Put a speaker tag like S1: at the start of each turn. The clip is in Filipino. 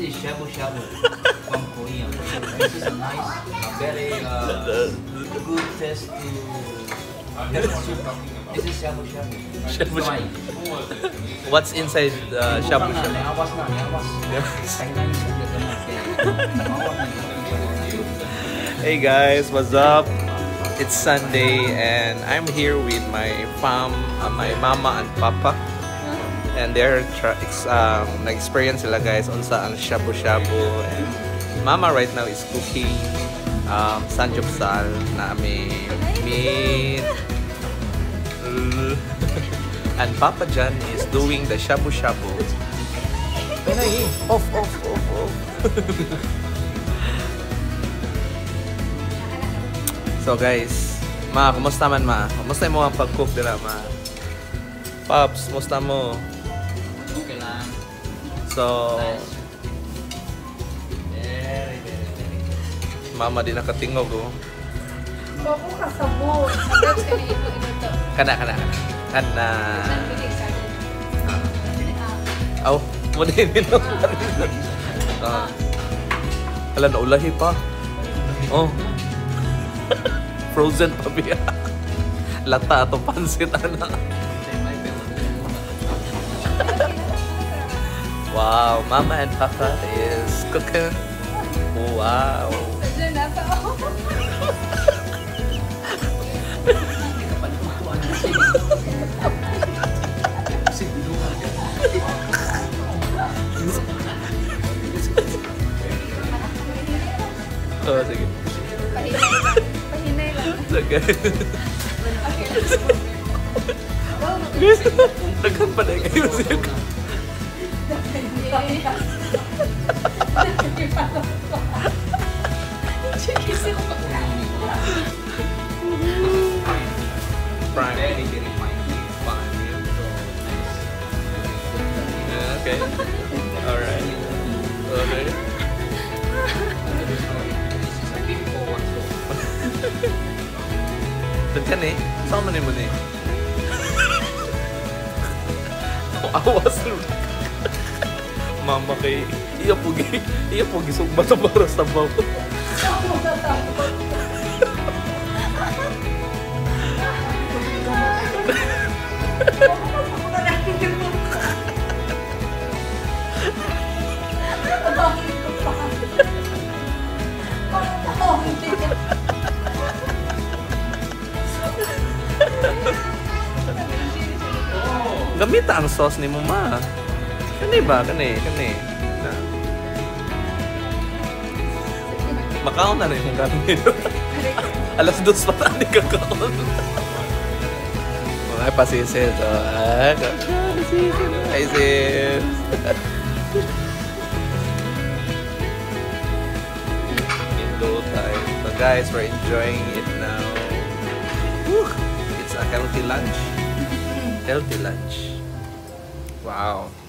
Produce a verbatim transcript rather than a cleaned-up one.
S1: is shabu shabu from Korea. This is a nice, a very uh, good taste to get soup. This is shabu shabu.
S2: Shabu
S1: Fry.
S2: What's inside uh, shabu shabu?
S1: Awas na, awas.
S2: Hey guys, what's up? It's Sunday and I'm here with my fam, uh, my mama and papa. And they're um, nag-experience sila guys on sa ang shabu shabu. And mama right now is cooking um, sanjupsal na may meat. And Papa John is doing the shabu shabu. Penay, off, off, off, off. So guys, ma, kumusta man ma? Kumusta mo ang pag-cook nila ma? Pops, kumusta mo?
S1: Okay lang.
S2: So,
S1: Very, very, very good.
S2: mama din nakatingog oh.
S3: Ako kasabot. Sabi ko ito, ito, ito.
S2: Kana, kana, kana. Kana. Aw, mo din yun. Ah. Ala, naulahi pa. Oh. Frozen pa biya. Lata atong pansit, ana. Wow, mama and papa is cooking. Wow.
S3: Diyan nasa ako.
S2: Oh, sige.
S3: Pahinay lang.
S2: Sige. Nagkan pa na kayo siya. Prime.
S1: Very, very fine. Fine. So, nice.
S2: Yeah, okay. Alright. Okay.
S1: This is a big forward so.
S2: Tagkan eh. Saan man mo eh? Awas nun. Mama kay iya pugi. Iya pugi sugba sa baras na baw. Gamita ang sauce ni mo ma. Kani ba? Kani, kani. Na. Makaon na rin yung gamit. Alas dos pa tayo kakaon. Mga pasisil. So, ah, pasisil. Ay, sis. Indo time. So guys, we're enjoying it now. Woo! It's a healthy lunch. Healthy lunch. Wow.